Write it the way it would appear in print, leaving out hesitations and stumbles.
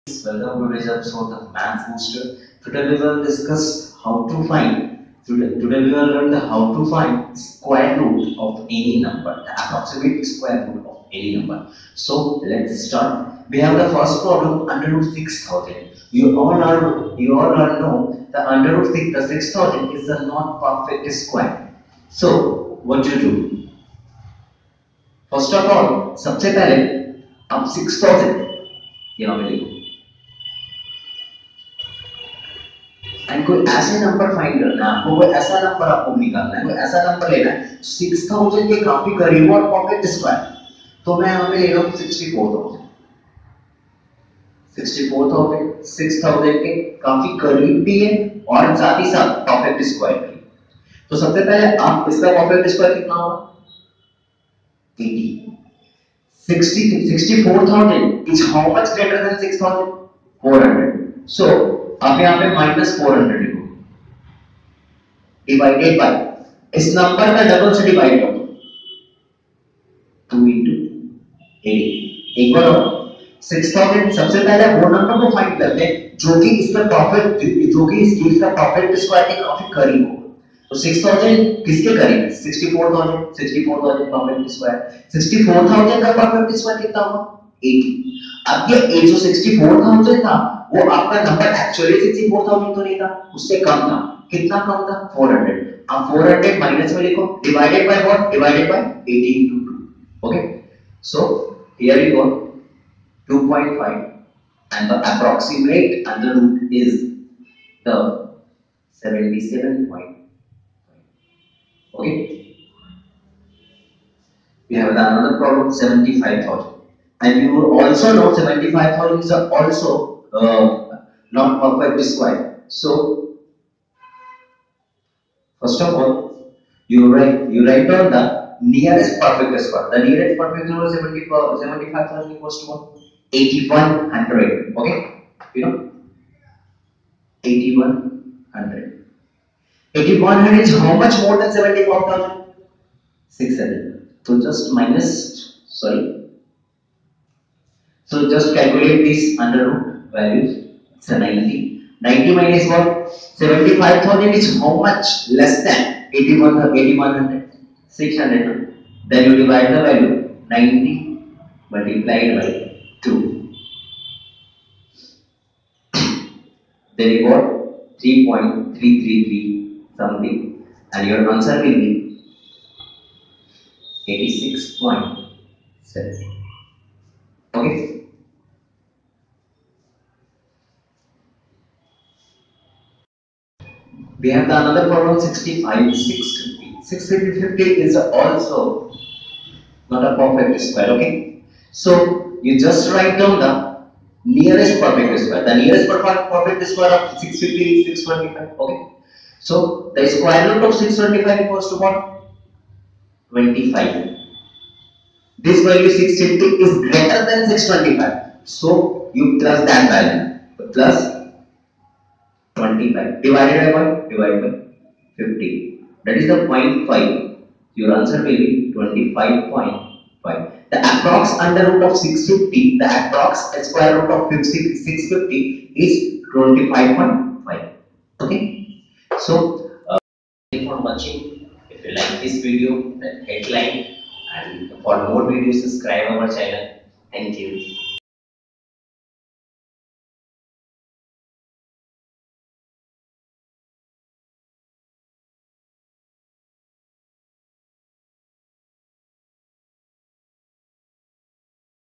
Welcome to today's episode of Math Booster. Today we will discuss how to find. Today we will learn the how to find square root of any number, the approximate square root of any number. So let's start. We have the first problem under root 6000. You all are know the under root 6, the 6000 is a non-perfect square. So what you do? First of all, सबसे पहले आप 6000 यहाँ पे लिखो and कोई ऐसे number find करना है आपको, कोई ऐसा नंबर आपको निकालना है, कोई ऐसा नंबर लेना है 6000 के काफी करीब और पॉकेट स्क्वायर. तो मैं यहाँ पे ले रहा हूँ 64000. 6000 के काफी करीब भी है और साथ ही साथ परफेक्ट स्क्वायर भी. तो सबसे पहले आप इसका परफेक्ट स्क्वायर कितना होगा? 80. 64,000 is how much greater than 6,000? 400. So आप यहाँ पे -400 लिखो डिवाइडेड बाय इस नंबर का डबल से डिवाइड करो 2 into 80 एक बार 6000. सबसे पहले वो नंबर को फाइंड करते हैं जो कि इसका परफेक्ट, जो कि इस चीज का परफेक्ट स्क्वायर के काफी करीब हो. तो 6000 किसके करीब है? 64,000 परफेक्ट स्क्वायर. 64,000 का परफेक्ट स्क्वायर कितना होगा? 80. अब ये जो 64,000 था वो आपका नंबर एक्चुअली 64,000 तो नहीं था, उससे कम था. कितना कम था? 400. अब 400 माइनस में लिखो divided by what? Divided by 80 into 2. Okay, so here we go 2.5 and the approximate under root is the 77. Okay, we have another problem 75,000 and you will also know 75,000 is also not perfect square. So first of all you write down the nearest perfect square. The nearest perfect square 75,000 equals to what? 8100. Okay, you know 8100. 8100 is how much more than 74,000? 600. So just minus, sorry. So just calculate these under root values. It's a 90. 90 minus what? 75,000 is how much less than 8100? 600. Then you divide the value 90 multiplied by 2. Then you got 3.333 something, and your answer will be 86.7. Okay. We have the another problem 65, 650. 650 is also not a perfect square. Okay. So you just write down the nearest perfect square. The nearest perfect square of 650 is 625. Okay. So the square root of 625 equals to what? 25. This value 650 is greater than 625. So you plus that value. Plus 25 divided by what? Divided by 50. That is the 0.5. Your answer will be 25.5. The approx under root of 650, the approx square root of 650 is 25.5. Okay. So thank you for watching. If you like this video, then hit like, and for more videos subscribe our channel. Thank you.